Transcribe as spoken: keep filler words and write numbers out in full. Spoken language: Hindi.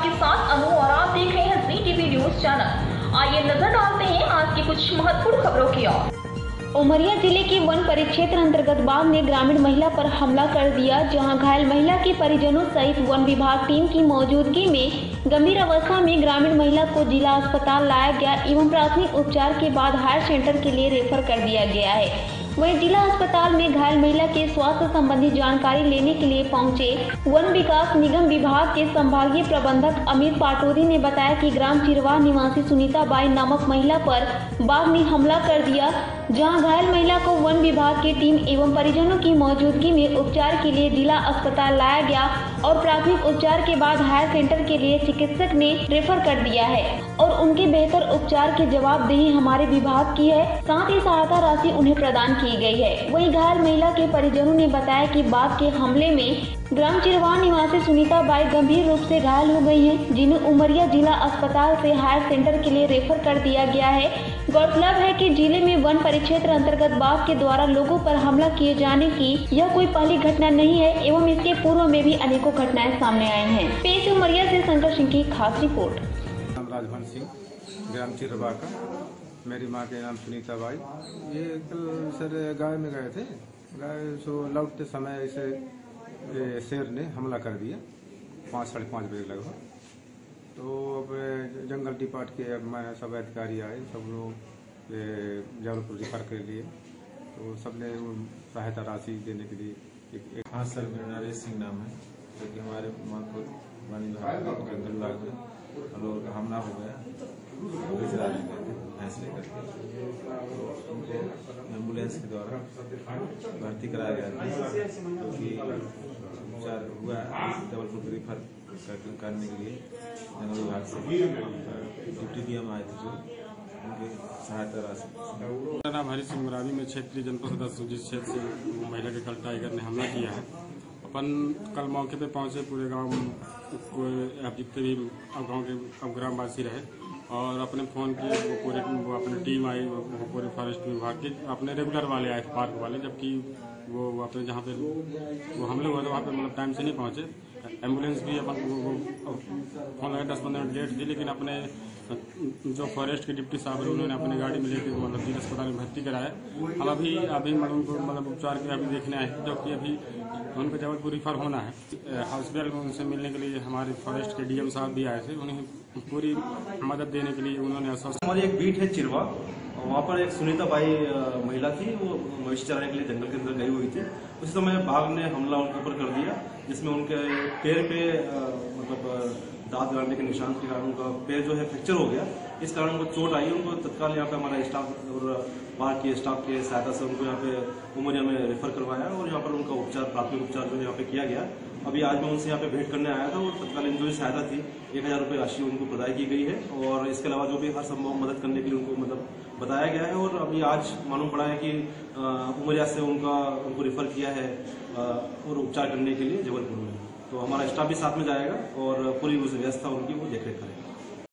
आपके साथ अनु और आप देख रहे हैं जी टीवी न्यूज चैनल। आइए नजर डालते हैं आज की कुछ महत्वपूर्ण खबरों की ओर। उमरिया जिले के वन परिक्षेत्र अंतर्गत बाघ ने ग्रामीण महिला पर हमला कर दिया, जहां घायल महिला के परिजनों सहित वन विभाग टीम की मौजूदगी में गंभीर अवस्था में ग्रामीण महिला को जिला अस्पताल लाया गया एवं प्राथमिक उपचार के बाद हायर सेंटर के लिए रेफर कर दिया गया है। वहीं जिला अस्पताल में घायल महिला के स्वास्थ्य संबंधी जानकारी लेने के लिए पहुंचे वन विकास निगम विभाग के संभागीय प्रबंधक अमित पाटोदी ने बताया कि ग्राम चिरवाह निवासी सुनीता बाई नामक महिला पर बाघ ने हमला कर दिया, जहां घायल महिला को वन विभाग की टीम एवं परिजनों की मौजूदगी में उपचार के लिए जिला अस्पताल लाया गया और प्राथमिक उपचार के बाद हायर सेंटर के लिए चिकित्सक ने रेफर कर दिया है और उनके बेहतर उपचार की जवाबदेही हमारे विभाग की है। साथ ही सहायता राशि उन्हें प्रदान की गई है। वहीं घायल महिला के परिजनों ने बताया कि बाघ के हमले में ग्राम चिरवाह निवासी सुनीता बाई गंभीर रूप से घायल हो गई हैं, जिन्हें उमरिया जिला अस्पताल से हायर सेंटर के लिए रेफर कर दिया गया है। गौरतलब है कि जिले में वन परिक्षेत्र अंतर्गत बाघ के द्वारा लोगों पर हमला किए जाने की यह कोई पहली घटना नहीं है एवं इसके पूर्व में भी अनेकों घटनाएं सामने आई हैं। पेश उमरिया से शंकर सिंह की खास रिपोर्ट। राजभवन सिंह, ग्राम चिरवाह का, मेरी माँ के नाम सुनीता बाई। ये कल सर गाय में गए थे, गाय सो लौटते समय इसे शेर ने हमला कर दिया पाँच साढ़े पाँच बजे लगभग। तो अब जंगल डिपार्ट के अब मैं सब अधिकारी आए, सब लोग जबलपुर रिफर के लिए, तो सबने सहायता राशि देने के लिए। हाँ सर, मेरा नरेश सिंह नाम है, जो कि हमारे मानपुर वन विभाग जंगल विभाग में हम लोगों का हमला हो गया भैंस लेकर के, उनको एम्बुलेंस के द्वारा भर्ती कराया गया था, क्योंकि उपचार हुआ जबलपुर रिफर करने के लिए जंगल विभाग से डिप्टी डी एम आए थे, जो उनकी सहायता राशि। मेरा नाम हरी सिंह मरावी में क्षेत्रीय जनपद सदस्य, जिस क्षेत्र से महिला के कल टाइगर ने हमला किया है। अपन कल मौके पे पहुंचे, पूरे गांव को अब जितने भी अब गाँव के अब ग्रामवासी रहे और अपने फोन की वो पूरे वो अपनी टीम आई, वो पूरे फॉरेस्ट विभाग के अपने रेगुलर वाले आए, पार्क वाले, जबकि वो अपने जहाँ पे वो हमले हुए थे वहाँ पे मतलब टाइम से नहीं पहुँचे। एम्बुलेंस भी अपन वो, वो फोन लगा दस पंद्रह मिनट लेट थी, लेकिन अपने जो फॉरेस्ट के डिप्टी साहब है उन्होंने अपनी गाड़ी में लेकर मतलब जिला अस्पताल में भर्ती कराया। हम अभी अभी मतलब उनको मतलब उपचार के अभी देखने आए, जबकि अभी उनको जबलपुर रिफर होना है हॉस्पिटल में। उनसे मिलने के लिए हमारे फॉरेस्ट के डीएम साहब भी आए थे, उन्हें पूरी मदद देने के लिए उन्होंने आश्वासन। हमारी एक बीट है चिरवाह, वहाँ पर एक सुनीता बाई महिला थी, वो मवेशी चराने के लिए जंगल के अंदर गई हुई थी। उस समय बाघ ने हमला उनके ऊपर कर दिया, जिसमें उनके पैर पे मतलब दांत गाड़ने के निशान के कारण उनका पैर जो है फ्रैक्चर हो गया। इस कारण उनको चोट आई। उनको तत्काल यहाँ पे हमारा स्टाफ और बाहर के स्टाफ के सहायता से उनको यहाँ पे उमरिया में रेफर करवाया और यहाँ पर उनका उपचार, प्राथमिक उपचार जो यहाँ पे किया गया। अभी आज मैं उनसे यहाँ पे भेंट करने आया था और तत्कालीन जो भी सहायता थी एक हजार रुपये राशि उनको प्रदान की गई है और इसके अलावा जो भी हर संभव मदद करने के लिए उनको मतलब बताया गया है। और अभी आज मालूम पड़ा है कि उमरिया से उनका उनको रेफर किया है और उपचार करने के लिए जबलपुर में। तो हमारा स्टाफ भी साथ में जाएगा और पूरी उस व्यवस्था उनकी वो देखरेख करेगा।